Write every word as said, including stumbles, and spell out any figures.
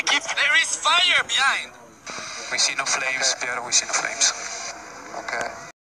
keep... There is fire behind! We see no flames, Okay. Piero, we see no flames. Okay.